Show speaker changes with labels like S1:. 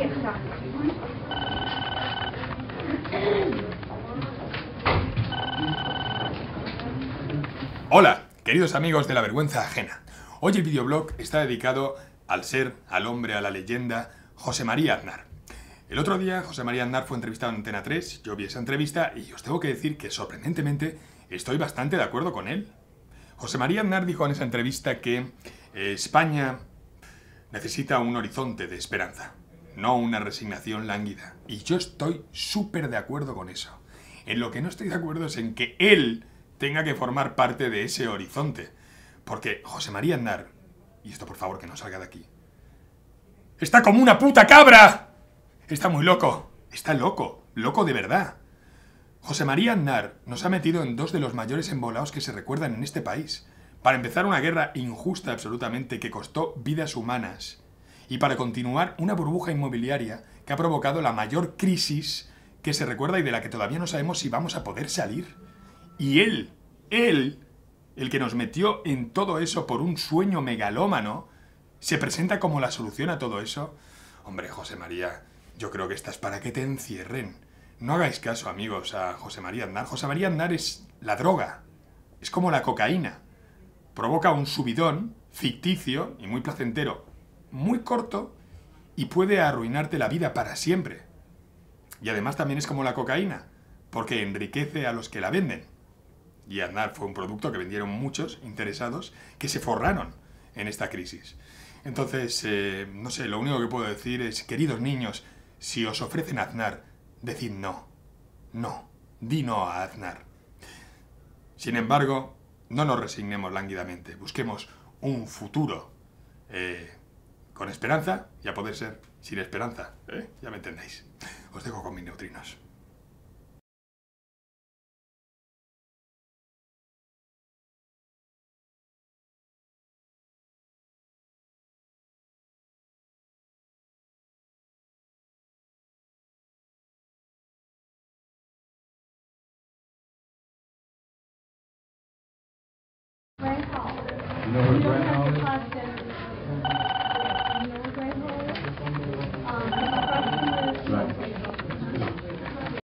S1: vieja.
S2: Hola, queridos amigos de la vergüenza ajena. Hoy el videoblog está dedicado al ser, al hombre, a la leyenda José María Aznar. El otro día José María Aznar fue entrevistado en Antena 3, yo vi esa entrevista y os tengo que decir que sorprendentemente estoy bastante de acuerdo con él. José María Aznar dijo en esa entrevista que España necesita un horizonte de esperanza, no una resignación lánguida. Y yo estoy súper de acuerdo con eso. En lo que no estoy de acuerdo es en que él tenga que formar parte de ese horizonte. Porque José María Aznar, y esto por favor que no salga de aquí, ¡está como una puta cabra! Está muy loco, está loco, loco de verdad. José María Aznar nos ha metido en dos de los mayores embolados que se recuerdan en este país. Para empezar una guerra injusta absolutamente que costó vidas humanas. Y para continuar una burbuja inmobiliaria que ha provocado la mayor crisis que se recuerda y de la que todavía no sabemos si vamos a poder salir. Y él, el que nos metió en todo eso por un sueño megalómano, se presenta como la solución a todo eso. Hombre, José María, yo creo que estás para que te encierren. No hagáis caso, amigos, a José María Aznar. José María Aznar es la droga. Es como la cocaína. Provoca un subidón ficticio y muy placentero, muy corto, y puede arruinarte la vida para siempre. Y además también es como la cocaína, porque enriquece a los que la venden. Y Aznar fue un producto que vendieron muchos interesados que se forraron en esta crisis. Entonces, no sé, lo único que puedo decir es, queridos niños, si os ofrecen Aznar, decid no. No. Di no a Aznar. Sin embargo, no nos resignemos lánguidamente. Busquemos un futuro con esperanza y a poder ser sin esperanza. Ya me entendéis. Os dejo con mis neutrinos.
S1: You know what a grand mal is?